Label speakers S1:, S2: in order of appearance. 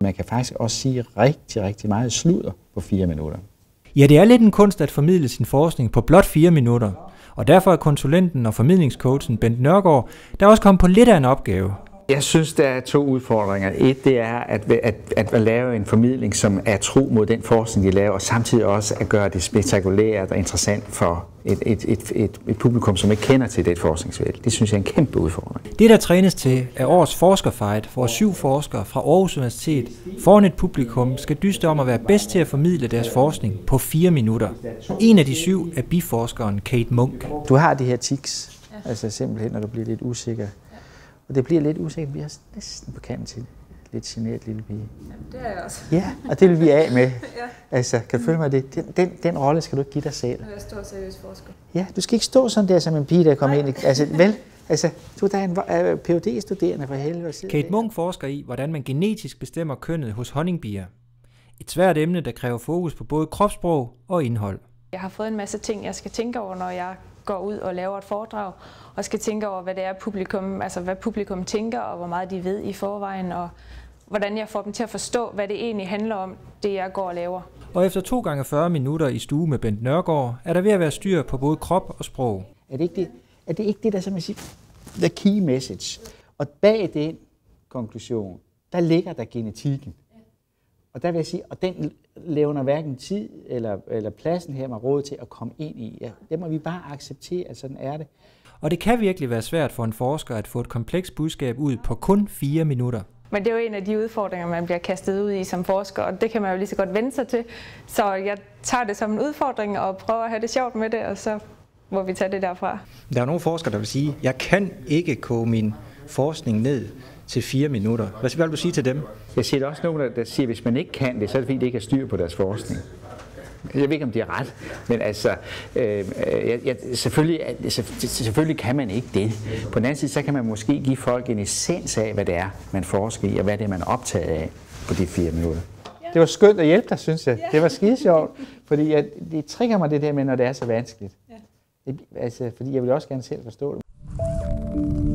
S1: man kan faktisk også sige rigtig, rigtig meget sludder på 4 minutter.
S2: Ja, det er lidt en kunst at formidle sin forskning på blot 4 minutter. Og derfor er konsulenten og formidlingscoachen Bent Nørgaard, der også kommet på lidt af en opgave.
S1: Jeg synes, der er 2 udfordringer. Et, det er at lave en formidling, som er tro mod den forskning, de laver, og samtidig også at gøre det spektakulært og interessant for et publikum, som ikke kender til det forskningsfelt. Det synes jeg er en kæmpe udfordring.
S2: Det, der trænes til, er årets forskerfight, hvor 7 forskere fra Aarhus Universitet foran et publikum skal dyste om at være bedst til at formidle deres forskning på 4 minutter. En af de 7 er biforskeren Kate Munk.
S1: Du har de her tics, altså simpelthen, når du bliver lidt usikker. Og det bliver lidt usikkert, vi er næsten på kanten til lidt generet lille pige.
S3: Jamen, det er jeg også.
S1: Ja, og det vil vi af med.
S3: Ja.
S1: Altså, kan du følge mig det? Den rolle skal du ikke give dig selv.
S3: Jeg står seriøs forsker.
S1: Ja, du skal ikke stå sådan der som en pige, der kommer ind. Altså, vel? Altså, du er en Ph.D.-studerende for helvede.
S2: Kate Munk forsker i, hvordan man genetisk bestemmer kønnet hos honningbier. Et svært emne, der kræver fokus på både kropssprog og indhold.
S3: Jeg har fået en masse ting, jeg skal tænke over, når jeg går ud og laver et foredrag, og skal tænke over, hvad det er publikum, altså hvad publikum tænker, og hvor meget de ved i forvejen, og hvordan jeg får dem til at forstå, hvad det egentlig handler om, det jeg går og laver.
S2: Og efter 2 gange 40 minutter i stue med Bent Nørgaard, er der ved at være styr på både krop og sprog.
S1: Er det ikke det, der som jeg siger, the key message? Og bag den konklusion, der ligger der genetikken. Og der vil jeg sige, og den levner hverken tid eller pladsen her med råd til at komme ind i. Ja, det må vi bare acceptere, at sådan er det.
S2: Og det kan virkelig være svært for en forsker at få et komplekst budskab ud på kun 4 minutter.
S3: Men det er jo en af de udfordringer, man bliver kastet ud i som forsker, og det kan man jo lige så godt vende sig til. Så jeg tager det som en udfordring og prøver at have det sjovt med det, og så må vi tage det derfra.
S2: Der er nogle forskere, der vil sige, at jeg kan ikke koge min forskning ned til 4 minutter. Hvad vil du sige til dem?
S1: Jeg siger også nogen, der siger, at hvis man ikke kan det, så er det fordi, de ikke har styr på deres forskning. Jeg ved ikke, om de har ret, men altså, selvfølgelig kan man ikke det. På den anden side, så kan man måske give folk en essens af, hvad det er, man forsker i, og hvad det er, man er optaget af på de 4 minutter. Det var skønt at hjælpe dig, synes jeg. Det var skide sjovt, fordi det trigger mig det der med, når det er så vanskeligt. Altså, fordi jeg vil også gerne selv forstå det.